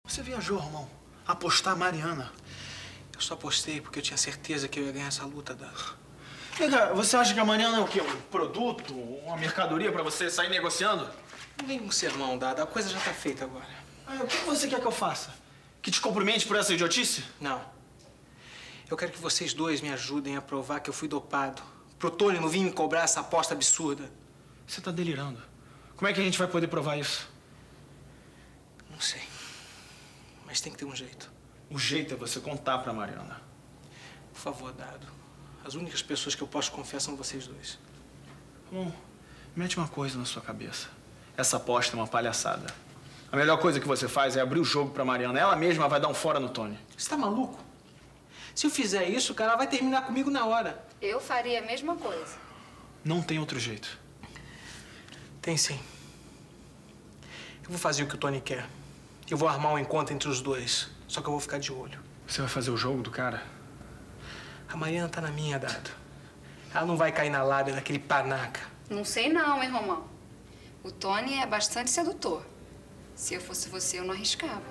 Você viajou, Romão. Apostar a Mariana. Eu só apostei porque eu tinha certeza que eu ia ganhar essa luta, Dado. Você acha que a Mariana é o quê? Um produto? Uma mercadoria pra você sair negociando? Não vem com sermão, Dado. A coisa já tá feita agora. O que você quer que eu faça? Que te cumprimente por essa idiotice? Não. Eu quero que vocês dois me ajudem a provar que eu fui dopado. Pro Tony não vir me cobrar essa aposta absurda. Você tá delirando. Como é que a gente vai poder provar isso? Não sei. Mas tem que ter um jeito. O jeito é você contar pra Mariana. Por favor, Dado. As únicas pessoas que eu posso confiar são vocês dois. Bom, mete uma coisa na sua cabeça. Essa aposta é uma palhaçada. A melhor coisa que você faz é abrir o jogo pra Mariana. Ela mesma vai dar um fora no Tony. Você tá maluco? Se eu fizer isso, o cara vai terminar comigo na hora. Eu faria a mesma coisa. Não tem outro jeito. Tem sim. Eu vou fazer o que o Tony quer. Eu vou armar um encontro entre os dois. Só que eu vou ficar de olho. Você vai fazer o jogo do cara? A Mariana tá na minha, Dado. Ela não vai cair na lábia daquele panaca. Não sei não, hein, Romão? O Tony é bastante sedutor. Se eu fosse você, eu não arriscava.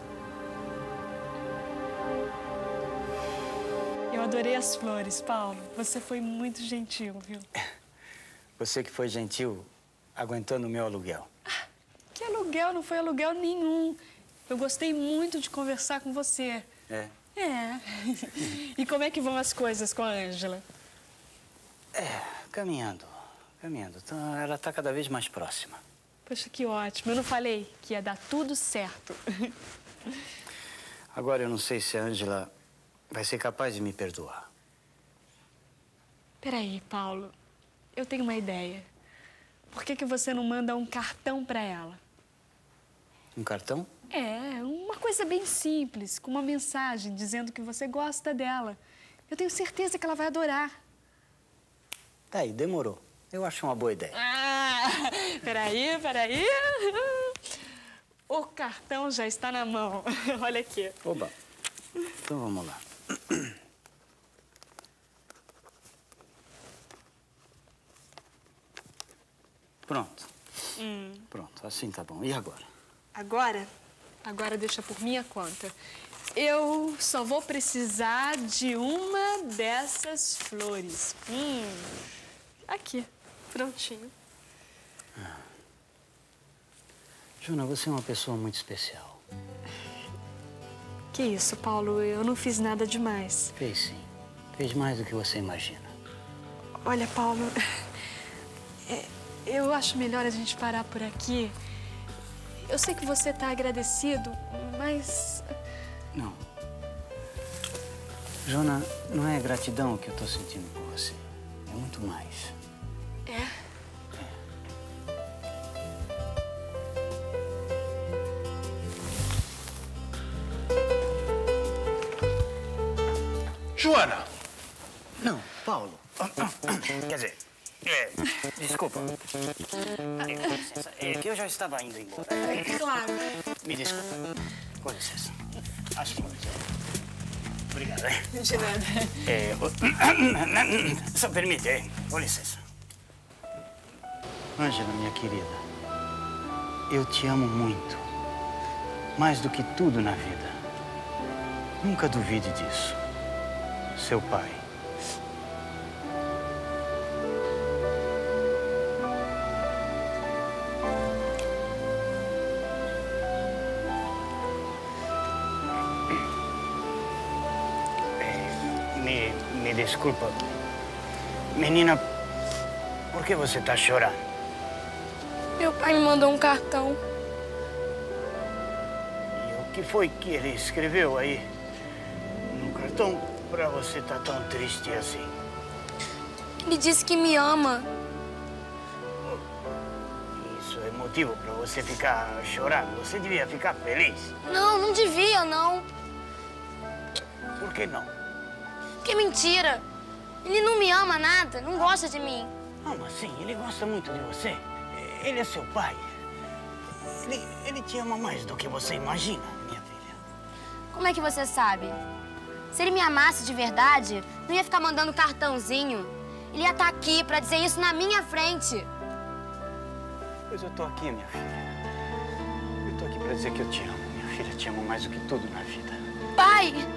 Eu adorei as flores, Paulo. Você foi muito gentil, viu? Você que foi gentil aguentando o meu aluguel. Que aluguel? Não foi aluguel nenhum. Eu gostei muito de conversar com você. É? É. E como é que vão as coisas com a Ângela? Caminhando. Então, ela tá cada vez mais próxima. Poxa, que ótimo. Eu não falei que ia dar tudo certo. Agora eu não sei se a Ângela vai ser capaz de me perdoar. Peraí, Paulo. Eu tenho uma ideia. Por que você não manda um cartão pra ela? Um cartão? É, uma coisa bem simples, com uma mensagem dizendo que você gosta dela. Eu tenho certeza que ela vai adorar. Tá aí, demorou. Eu acho uma boa ideia. Peraí. O cartão já está na mão. Olha aqui. Oba. Então vamos lá. Pronto. Pronto, assim tá bom. E agora? Agora deixa por minha conta. Eu só vou precisar de uma dessas flores. Aqui, prontinho. Juna, você é uma pessoa muito especial. Que isso, Paulo? Eu não fiz nada demais. Fez sim. Fez mais do que você imagina. Olha, Paulo, eu acho melhor a gente parar por aqui. Eu sei que você tá agradecido, mas... Não. Jona, não é gratidão que eu tô sentindo por você. É muito mais. É? Joana! Não, Paulo. Quer dizer, desculpa. Com licença, é que eu já estava indo embora. Claro. Me desculpa. Com licença. Acho que... Obrigado. De nada. Só permite, com licença. Ângela, minha querida, eu te amo muito. Mais do que tudo na vida. Nunca duvide disso. Seu pai. Me desculpa. Menina, por que você tá chorando? Meu pai me mandou um cartão. E o que foi que ele escreveu aí no cartão pra você estar tão triste assim? Ele disse que me ama. Isso é motivo pra você ficar chorando. Você devia ficar feliz. Não, não devia, não. Por que não? Que mentira. Ele não me ama nada, não gosta de mim. Como assim? Ele gosta muito de você. Ele é seu pai. Ele te ama mais do que você imagina, minha filha. Como é que você sabe? Se ele me amasse de verdade, não ia ficar mandando cartãozinho. Ele ia estar aqui pra dizer isso na minha frente. Pois eu tô aqui, minha filha. Eu tô aqui pra dizer que eu te amo, minha filha. Filha, te amo mais do que tudo na vida. Pai!